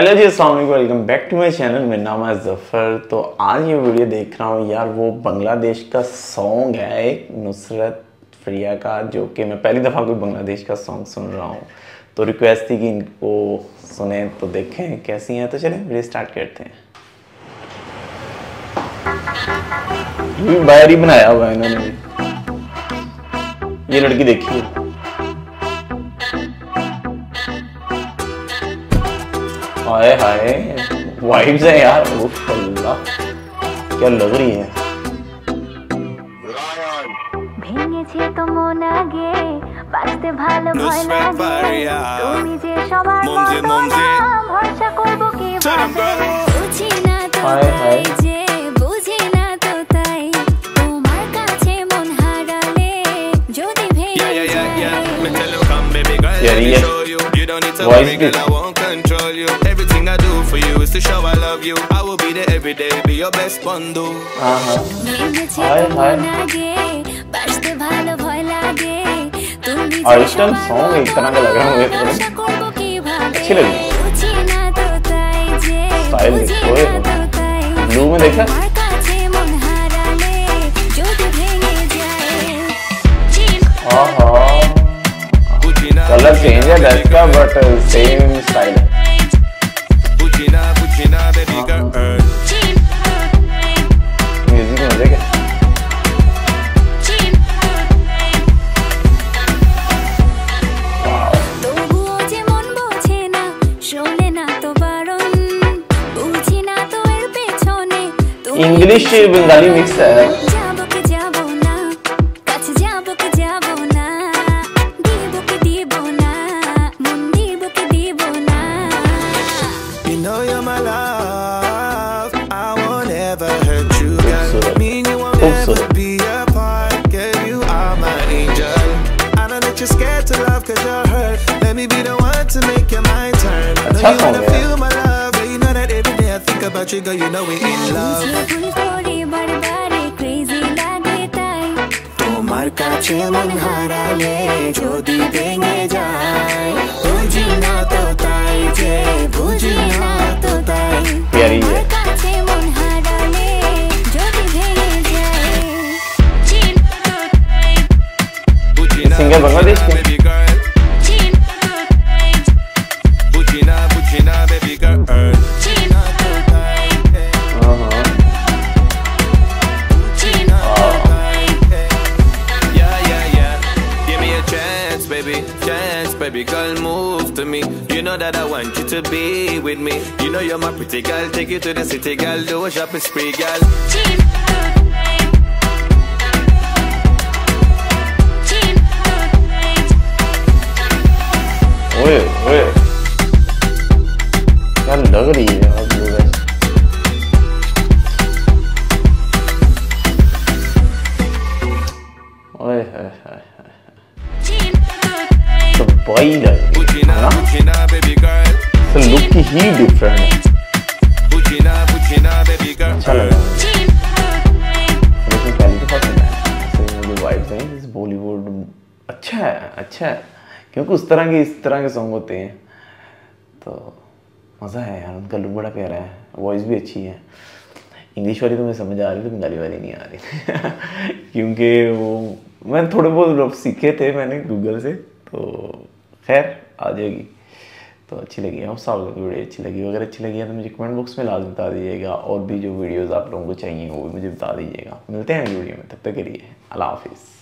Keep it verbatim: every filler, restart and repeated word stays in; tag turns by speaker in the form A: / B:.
A: Hello जी, अस्सलाम वालेकुम, welcome back to my channel. मेरा नाम है ज़फर। तो आज ये वीडियो देख रहा हूँ यार, वो बांग्लादेश का सॉन्ग है एक नुसरत फरिया का, जो कि मैं पहली दफ़ा कोई बांग्लादेश का सॉन्ग सुन रहा हूँ। तो रिक्वेस्ट थी कि इनको सुने तो देखें कैसी हैं। तो चलें वीडियो स्टार्ट करते हैं। ये बाहर ही बनाया हुआ है इन्होंने भी। ये लड़की देखिए, हाय हाय वाइब्स है यार। उफ अल्लाह, क्या लग रही है।
B: Nusraat Faria, Mumzy, Mumzy.
A: Hi hi
C: Bujhina Toh Tai, tomar kache mon harale, jodi bhenge
B: Yeah, yeah, yeah, yeah. Me tell you, come baby girl,
A: Yeah,
B: let me
A: yeah.
B: show you. You don't need to
A: Why
B: worry,
A: is
B: girl,
A: this?
B: I won't control you. Everything I do for you is to show I love you. I will be there every day, be your best bundle.
A: हाँ हाँ
C: হায় হায় বাসতে ভালো ভয় লাগে তুমি
A: और इस time song एक तरह का लग रहा है मुझे।
C: আশা করব কিভাবে
A: अच्छी लगी।
C: বুঝিনা তো তাই যে
A: स्टाइल देखो,
C: বুঝিনা তো তাই
A: ब्लू में देखा।
C: তোমার কাছে মন হারালে যদি ভেঙে যায়
A: हाँ हाँ
B: Bujhina,
A: कलर चेंज है ड्रेस का, बट सेम स्टाइल है।
B: Bujhina, Bujhina, baby girl.
A: Music में मजे क्या।
C: তবুও যে মন বোঝে না শোনে না তো বারণ বুঝি না তো এর পেছনে তুমি
A: इंग्लिश बंगाली मिक्स है।
C: যাবো কি যাবো না কাছে যাবো কি যাবো না দিব কি দিব না মন দিব কি দিব না
B: You know you're my love, I won't ever hurt you, girl. Me and you won't ever be apart, girl, you are my angel. I know that you're scared to love cause you're hurt. Let me be the one to make your mind turn. I know you wanna feel my love, but you know that every day I think about you, girl, you know we're in love.
C: ভুল করি বারবারে crazy লাগে তাই
B: তোমার কাছে মন হারালে যদি ভেঙে যায় বুঝি না তো তাই যে বুঝি না তো তাই
A: प्यारी है।
C: কাছে মন হারালে যদি ভেঙে যায়
B: Bujhina,
A: सिंगर बांग्लादेश के।
B: baby girl. Bujhina, Bujhina, baby girl.
A: हाँ हाँ
B: Yeah, yeah, yeah. Give me a chance, baby. Chance, baby girl, move to me. You know that I want you to be with me. You know you're my pretty girl. Take you to the city, girl. Do a shopping spree, girl.
A: ओए ओए क्या लग रही है यार blue dress. ओए हाय हाय हाय तो boy लग रही
B: Bujhina,
A: है ना।
B: Bujhina, baby girl.
A: तो लुक ही डिफरेंट है।
B: Bujhina, Bujhina, baby girl.
A: अच्छा लगा मुझे। पहली दफा सुना है ऐसे मुझे वाइब्स हैं इस बॉलीवुड। अच्छा है अच्छा है, क्योंकि उस तरह के इस तरह के सॉन्ग होते हैं तो मज़ा है यार। उनका लुक बड़ा प्यारा है, वॉइस भी अच्छी है। इंग्लिश वाली तो मुझे समझ आ रही थी, बंगाली वाली नहीं आ रही क्योंकि वो मैंने थोड़े बहुत सीखे थे मैंने गूगल से, तो खैर आ जाएगी। तो अच्छी लगी है। उस साल की वीडियो अच्छी लगी, अगर अच्छी लगी है तो मुझे कमेंट बॉक्स में लाजमी बता दीजिएगा। और भी जो वीडियोज़ आप लोगों को चाहिए वो भी मुझे बता दीजिएगा। मिलते हैं अगली वीडियो में, तब तक के लिए अल्लाह हाफिज़।